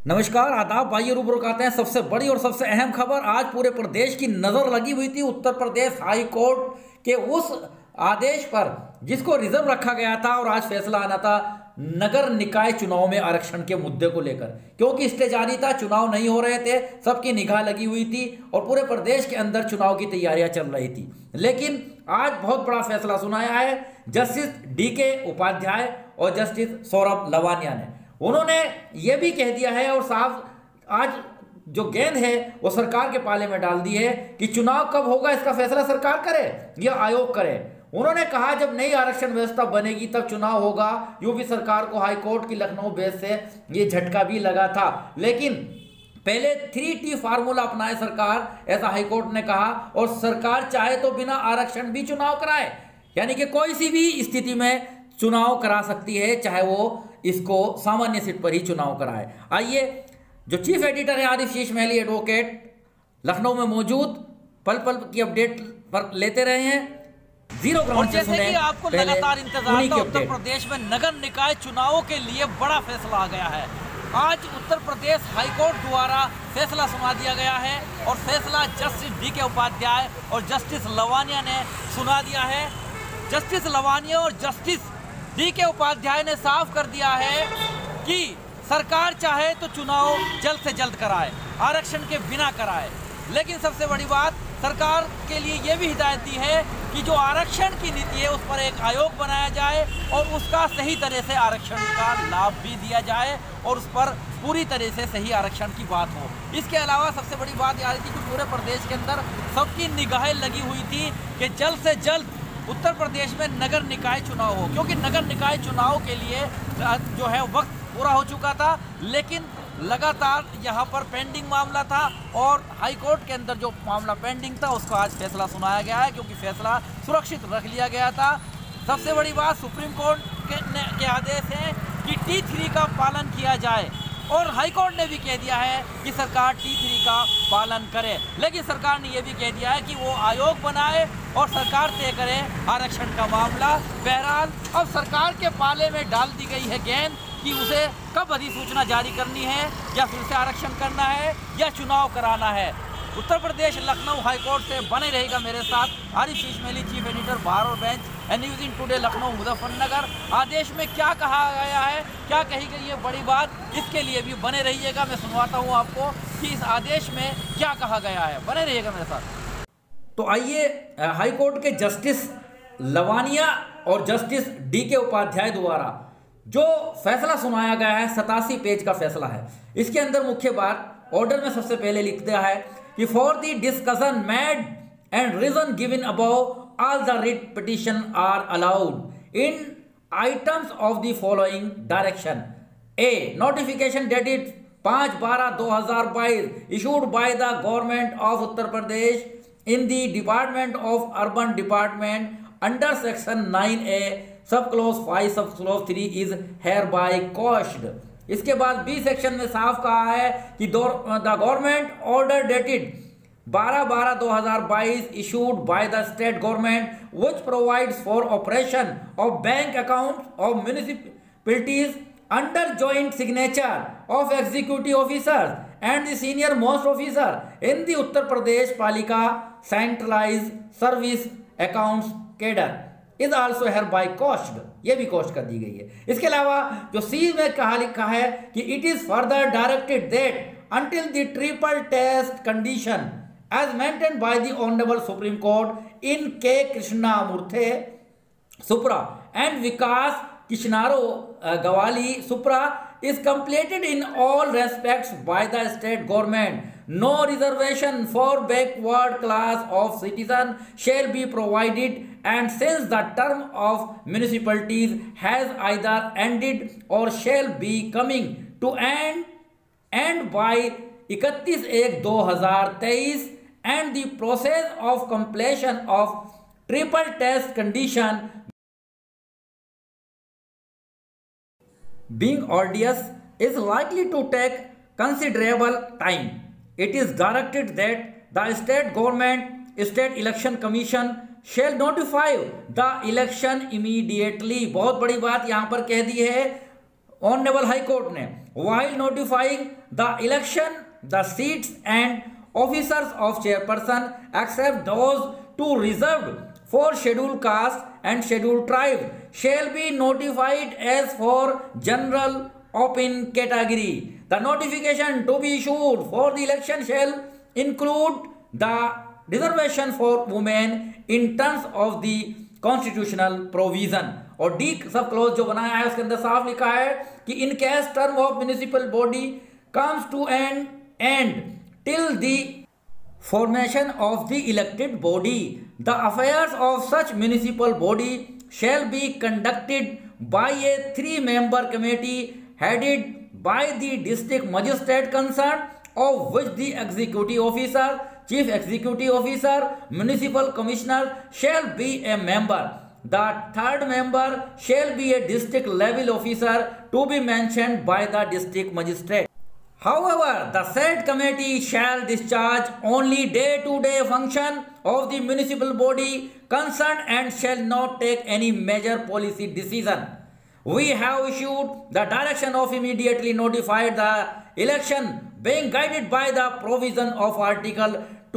नमस्कार आदाब भाइयों, रूबरू आते हैं सबसे बड़ी और सबसे अहम खबर। आज पूरे प्रदेश की नज़र लगी हुई थी उत्तर प्रदेश हाई कोर्ट के उस आदेश पर जिसको रिजर्व रखा गया था और आज फैसला आना था नगर निकाय चुनाव में आरक्षण के मुद्दे को लेकर। क्योंकि स्टे जारी था, चुनाव नहीं हो रहे थे, सबकी निगाह लगी हुई थी और पूरे प्रदेश के अंदर चुनाव की तैयारियां चल रही थी। लेकिन आज बहुत बड़ा फैसला सुनाया है जस्टिस DK उपाध्याय और जस्टिस सौरभ लवानिया ने। उन्होंने ये भी कह दिया है और साफ आज जो गेंद है वो सरकार के पाले में डाल दी है कि चुनाव कब होगा इसका फैसला सरकार करे या आयोग करे। उन्होंने कहा जब नई आरक्षण व्यवस्था बनेगी तब चुनाव होगा। यूपी सरकार को हाई कोर्ट की लखनऊ बेंच से ये झटका भी लगा था, लेकिन पहले 3T फार्मूला अपनाए सरकार, ऐसा हाईकोर्ट ने कहा। और सरकार चाहे तो बिना आरक्षण भी चुनाव कराए, यानी कि कोई सी भी स्थिति में चुनाव करा सकती है, चाहे वो इसको सामान्य सीट पर ही चुनाव कराए। आइए, जो चीफ एडिटर है आरिफ शीश महली एडवोकेट लखनऊ में मौजूद, पल पल की अपडेट पर लेते रहे हैं। जीरो ग्राउंड से सुने, आपको लगातार इंतजार था। उत्तर प्रदेश में नगर निकाय चुनावों के लिए बड़ा फैसला आ गया है। आज उत्तर प्रदेश हाईकोर्ट द्वारा फैसला सुना दिया गया है और फैसला जस्टिस DK उपाध्याय और जस्टिस लवानिया ने सुना दिया है। जस्टिस लवानिया और जस्टिस DK उपाध्याय ने साफ कर दिया है कि सरकार चाहे तो चुनाव जल्द से जल्द कराए, आरक्षण के बिना कराए। लेकिन सबसे बड़ी बात, सरकार के लिए ये भी हिदायत दी है कि जो आरक्षण की नीति है उस पर एक आयोग बनाया जाए और उसका सही तरह से आरक्षण का लाभ भी दिया जाए और उस पर पूरी तरह से सही आरक्षण की बात हो। इसके अलावा सबसे बड़ी बात यह थी कि पूरे प्रदेश के अंदर सबकी निगाहें लगी हुई थी कि जल्द से जल्द उत्तर प्रदेश में नगर निकाय चुनाव हो, क्योंकि नगर निकाय चुनाव के लिए जो है वक्त पूरा हो चुका था। लेकिन लगातार यहाँ पर पेंडिंग मामला था और हाई कोर्ट के अंदर जो मामला पेंडिंग था उसका आज फैसला सुनाया गया है, क्योंकि फैसला सुरक्षित रख लिया गया था। सबसे बड़ी बात, सुप्रीम कोर्ट के आदेश है कि T3 का पालन किया जाए और हाई कोर्ट ने भी कह दिया है कि सरकार T3 का पालन करे। लेकिन सरकार ने यह भी कह दिया है कि वो आयोग बनाए और सरकार तय करे आरक्षण का मामला। बहरहाल अब सरकार के पाले में डाल दी गई है गेंद कि उसे कब अधिसूचना जारी करनी है, या फिर से आरक्षण करना है या चुनाव कराना है। उत्तर प्रदेश लखनऊ हाईकोर्ट से बने रहेगा मेरे साथ आरिफ शीश महली, चीफ एडिटर बार और bench, news in today Lucknow Muzaffarnagar. आदेश में क्या कहा गया है, क्या कही गई है बड़ी बात, इसके लिए भी बने रहिएगा। मैं सुनवाता हूँ आपको कि इस आदेश में क्या कहा गया है, बने रहिएगा मेरे साथ। तो आइए, हाई कोर्ट के जस्टिस लवानिया और जस्टिस DK उपाध्याय द्वारा जो फैसला सुनाया गया है 87 पेज का फैसला है। इसके अंदर मुख्य बात ऑर्डर में सबसे पहले लिख दिया है कि for the discussion made and reason given above all the writ petition are allowed in items of the following direction. A, notification dated 5/12/2022 issued by the government of Uttar Pradesh in the department of urban development under section 9A sub clause 5 sub clause 3 is hereby quashed. इसके बाद B section में साफ कहा है कि the government order dated 12/12/2022 issued by the state government which provides for operation of bank accounts of municipalities under joint signature of executive officers and the senior most officer in the Uttar Pradesh Palika centralized service accounts cadre is also hereby cost। ये भी cost कर दी गई है। इसके अलावा जो C में कहा लिखा है कि it is further directed that until the triple test condition as maintained by the Honorable Supreme Court in K. Krishnamurthy Supra and Vikas Kishnaro Gawali Supra is completed in all respects by the state government. No reservation for backward class of citizen shall be provided, and since the term of municipalities has either ended or shall be coming to end by 31/1/2023 and the process of completion of triple test condition being arduous is likely to take considerable time. It is directed that the state government, state election commission shall notify the election immediately। बहुत बड़ी बात यहाँ पर कह दी है honourable high court ने while notifying the election, the seats and officers of chairperson, except those to reserved for scheduled caste and scheduled tribe, shall be notified as for general open category. The notification to be issued for the election shall include the reservation for women in terms of the constitutional provision. और D sub clause जो बनाया है उसके अंदर साफ लिखा है कि in case term of municipal body comes to end till the formation of the elected body, the affairs of such municipal body shall be conducted by a 3-member committee headed by the district magistrate concerned, of which the executive officer, chief executive officer, municipal commissioner shall be a member. The 3rd member shall be a district level officer to be mentioned by the district magistrate. However, the said committee shall discharge only day-to-day function of the municipal body concerned and shall not take any major policy decision. We have issued the direction of immediately notify the election being guided by the provision of Article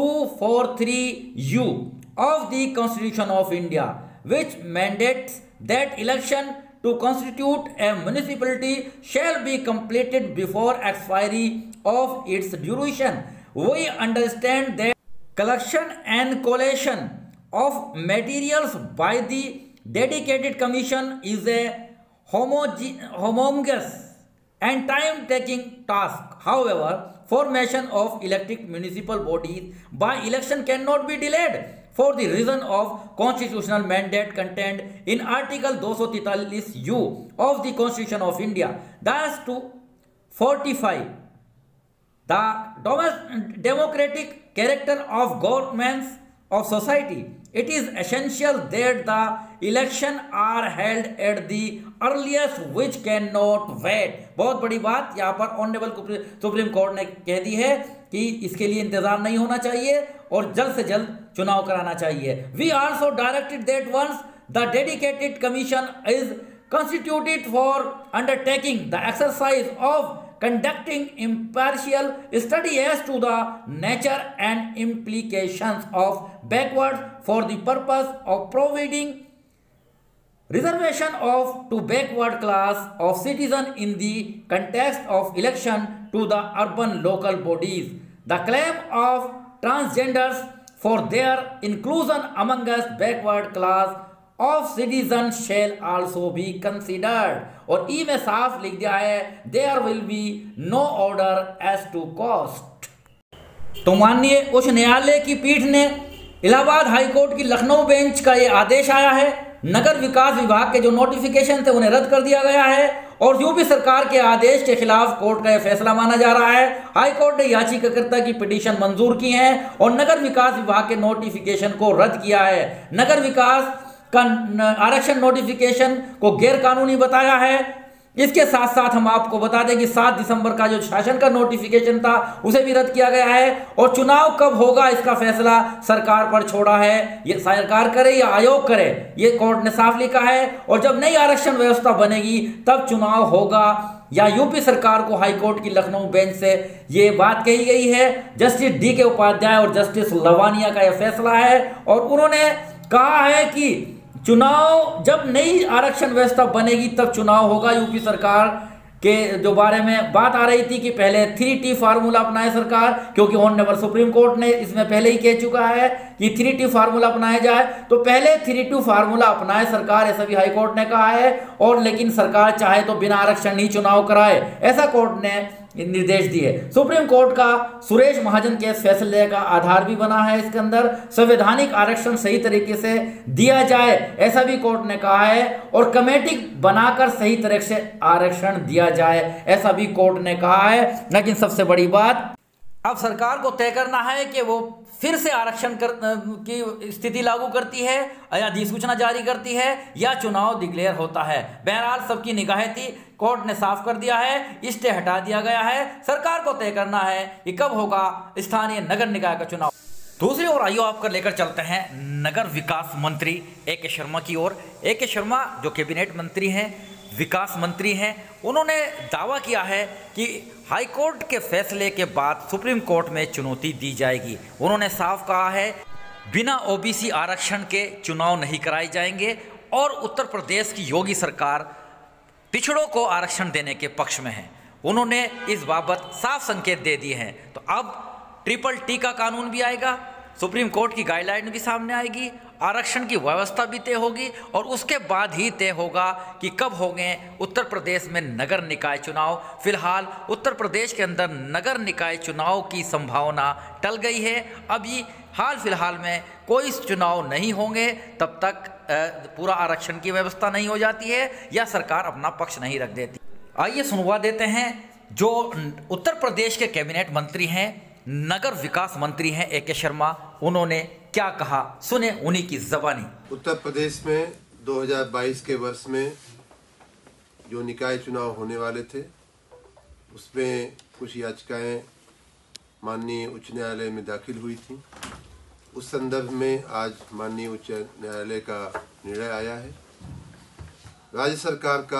243U of the Constitution of India, which mandates that election to constitute a municipality shall be completed before expiry of its duration. We understand that collection and collation of materials by the dedicated commission is a homogeneous and time-taking task. However, formation of elected municipal bodies by election cannot be delayed for the reason of constitutional mandate contained in Article 243U of the Constitution of India. Thus, to fortify the democratic character of governments of society, it is essential that the election are held at the earliest which cannot wait. बहुत बड़ी बात यहाँ पर honourable supreme court ने कह दी है कि इसके लिए इंतजार नहीं होना चाहिए और जल्द से जल्द चुनाव कराना चाहिए. We also directed that once the dedicated commission is constituted for undertaking the exercise of conducting impartial study as to the nature and implications of backwards for the purpose of providing reservation of to backward class of citizen in the context of election to the urban local bodies. The claim of transgenders for their inclusion among us backward class of citizens shall also be considered. और ई में साफ लिख दिया है there will be no order as to cost. तो माननीय उच्च न्यायालय की पीठ ने इलाहाबाद हाई कोर्ट की लखनऊ बेंच का ये आदेश आया है. नगर विकास विभाग के जो नोटिफिकेशन थे उन्हें रद्द कर दिया गया है और यूपी सरकार के आदेश के खिलाफ कोर्ट का यह फैसला माना जा रहा है. हाई कोर्ट ने याचिकाकर्ता की पिटीशन मंजूर की है और नगर विकास विभाग के नोटिफिकेशन को रद्द किया है. नगर विकास का आरक्षण नोटिफिकेशन को गैर कानूनी बताया है. इसके साथ साथ हम आपको बता दें कि 7 दिसंबर का जो शासन का नोटिफिकेशन था उसे भी रद्द किया गया है और चुनाव कब होगा इसका फैसला सरकार पर छोड़ा है. ये सरकार करे या आयोग करे, ये कोर्ट ने साफ लिखा है. और जब नई आरक्षण व्यवस्था बनेगी तब चुनाव होगा या यूपी सरकार को हाईकोर्ट की लखनऊ बेंच से ये बात कही गई है. जस्टिस डी के उपाध्याय और जस्टिस लवानिया का यह फैसला है और उन्होंने कहा है कि चुनाव जब नई आरक्षण व्यवस्था बनेगी तब चुनाव होगा. यूपी सरकार के जो बारे में बात आ रही थी कि पहले 3T फार्मूला अपनाए सरकार, क्योंकि ऑनरेबल सुप्रीम कोर्ट ने इसमें पहले ही कह चुका है कि 3T फार्मूला अपनाया जाए, तो पहले 3T फार्मूला अपनाए सरकार, ऐसा भी हाई कोर्ट ने कहा है. और लेकिन सरकार चाहे तो बिना आरक्षण ही चुनाव कराए, ऐसा कोर्ट ने निर्देश दिए. सुप्रीम कोर्ट का सुरेश महाजन के फैसले का आधार भी बना है. इसके अंदर संवैधानिक आरक्षण सही तरीके से दिया जाए, ऐसा भी कोर्ट ने कहा है. और कमेटी बनाकर सही तरह से आरक्षण दिया जाए, ऐसा भी कोर्ट ने कहा है. लेकिन सबसे बड़ी बात अब सरकार को तय करना है कि वो फिर से आरक्षण की स्थिति लागू करती है या अधिसूचना जारी करती है या चुनाव डिक्लेयर होता है. बहरहाल सबकी निगाहें थी, कोर्ट ने साफ कर दिया है, स्टे हटा दिया गया है. सरकार को तय करना है कि कब होगा स्थानीय नगर निकाय का चुनाव. दूसरी ओर आइए आपको लेकर चलते हैं नगर विकास मंत्री ए के शर्मा की ओर. ए के शर्मा जो कैबिनेट मंत्री हैं विकास मंत्री हैं, उन्होंने दावा किया है कि हाई कोर्ट के फैसले के बाद सुप्रीम कोर्ट में चुनौती दी जाएगी। उन्होंने साफ कहा है बिना ओबीसी आरक्षण के चुनाव नहीं कराए जाएंगे और उत्तर प्रदेश की योगी सरकार पिछड़ों को आरक्षण देने के पक्ष में है। उन्होंने इस बाबत साफ संकेत दे दिए हैं। तो अब ट्रिपल टी का कानून भी आएगा, सुप्रीम कोर्ट की गाइडलाइन भी सामने आएगी, आरक्षण की व्यवस्था भी तय होगी और उसके बाद ही तय होगा कि कब होंगे उत्तर प्रदेश में नगर निकाय चुनाव। फिलहाल उत्तर प्रदेश के अंदर नगर निकाय चुनाव की संभावना टल गई है। अभी हाल फिलहाल में कोई चुनाव नहीं होंगे तब तक पूरा आरक्षण की व्यवस्था नहीं हो जाती है या सरकार अपना पक्ष नहीं रख देती। आइए सुनवा देते हैं जो उत्तर प्रदेश के कैबिनेट मंत्री हैं, नगर विकास मंत्री हैं ए के शर्मा, उन्होंने क्या कहा, सुने उन्हीं की ज़बानी। उत्तर प्रदेश में 2022 के वर्ष में जो निकाय चुनाव होने वाले थे उसमें कुछ याचिकाएं माननीय उच्च न्यायालय में दाखिल हुई थी। उस संदर्भ में आज माननीय उच्च न्यायालय का निर्णय आया है। राज्य सरकार का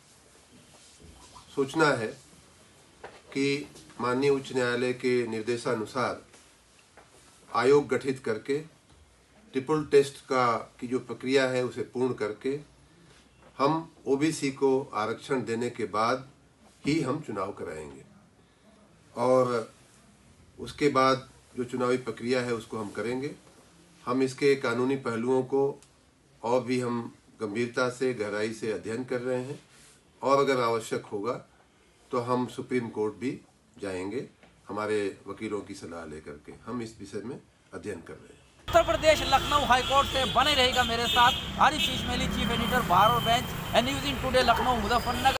सूचना है कि माननीय उच्च न्यायालय के निर्देशानुसार आयोग गठित करके ट्रिपल टेस्ट की जो प्रक्रिया है उसे पूर्ण करके हम ओबीसी को आरक्षण देने के बाद ही हम चुनाव कराएंगे और उसके बाद जो चुनावी प्रक्रिया है उसको हम करेंगे। हम इसके कानूनी पहलुओं को और भी हम गंभीरता से गहराई से अध्ययन कर रहे हैं और अगर आवश्यक होगा तो हम सुप्रीम कोर्ट भी जाएंगे हमारे वकीलों की सलाह लेकर के। हम इस विषय में अध्ययन कर रहे हैं। उत्तर प्रदेश लखनऊ हाईकोर्ट से बने रहेगा मेरे साथ Arif Ismaili, chief editor bar और bench, news in today Lucknow Muzaffarnagar.